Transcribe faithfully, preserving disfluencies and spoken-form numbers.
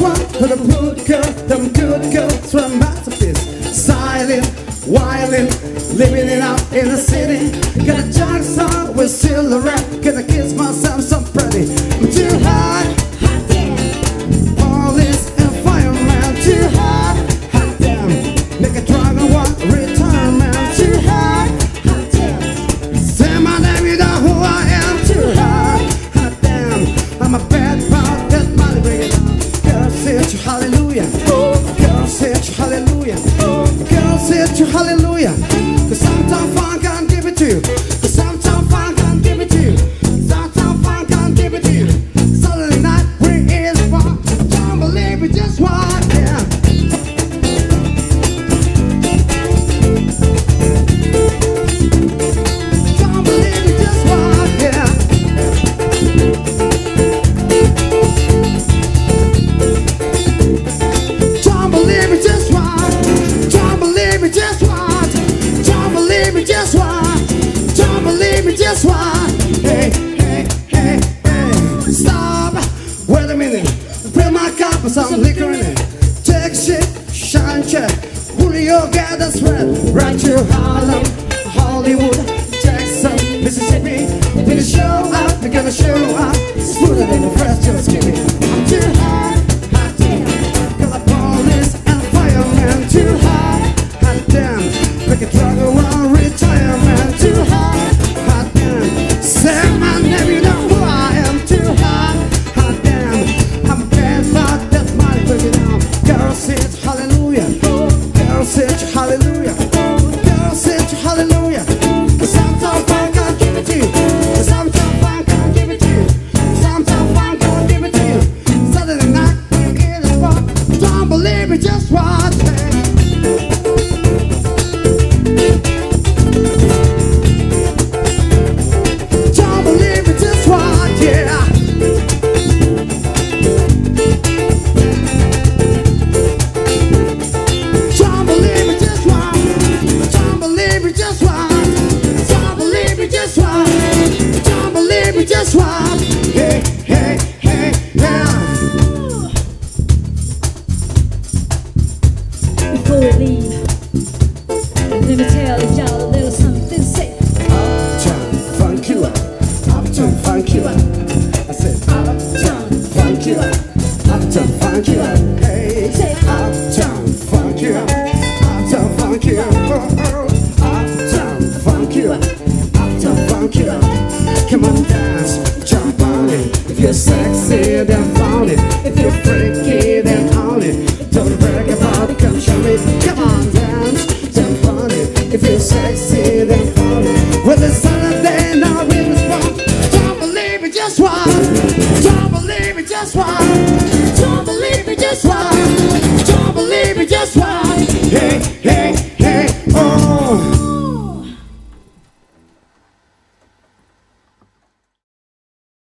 one for the good girl, them good girls were masterpiece. Silent, wildin', living it up in the city. Got a junk song with still a rap. Gonna kiss myself so pretty. I'm too hot, hot damn. Police and fireman, too hot, hot damn. Make a drug and want retirement, too hot, hot damn. Say my name, you know who I am, too hot, hot damn. I'm a bad part, that money bring it on. Girls say to hallelujah, girls say to hallelujah, girls say to hallelujah. Cause sometimes fun can't give it to you. Cause sometimes fun can't give it to you. Sometimes fun can't give it to you. Saturday night we is fun. Don't believe it, just what, yeah. Don't believe it, just what, yeah. Don't believe it, just what. Don't believe it, just what. Don't believe me, just what? Don't believe me, just what? Hey, hey, hey, hey. Stop. Wait a minute. Fill my cup with some liquor in it. Take shit, shine check. Julio got the spread. Right to Harlem, Hollywood, Jackson, Mississippi. When you show up, you're gonna show up. Smoother than the fresh, just give me. I'm too hot, hot damn. Got the police and firemen. Too hot, hot damn. Make a drug around retirement. Too hot, hot damn. Say my name, you know who I am. Too hot, hot damn. I'm bad, but that's my boogie down. Girl says hallelujah. Girl says hallelujah. Girl says hallelujah. Cause sometimes I can't give it to you. Cause sometimes I can't give it to you. Sometimes I can't give it to you. Saturday night, we're in the spot. Don't believe me, just watch me. Don't believe me, just watch, yeah. Don't believe me, just watch. Don't believe me, just watch. Don't believe me, just watch. Don't believe me, just watch. Hey, hey, hey, now. Before we leave, let me tell y'all a little something to say. Uptown funk you up. Uptown funk you up. I said uptown funk you up. Uptown funk you up. Hey, say uptown funk you up. Uptown funk you up. Oh, oh. Uptown funk you up. Uptown funk you up. Come on, dance, jump on it. If you're sexy, then found it. If you're freaky, then own it. Don't brag about it, come show me. Come on, dance, jump on it. If you're sexy, then found it. Well, it's Saturday, now we respond. Don't believe it, just watch. Don't believe it, just watch.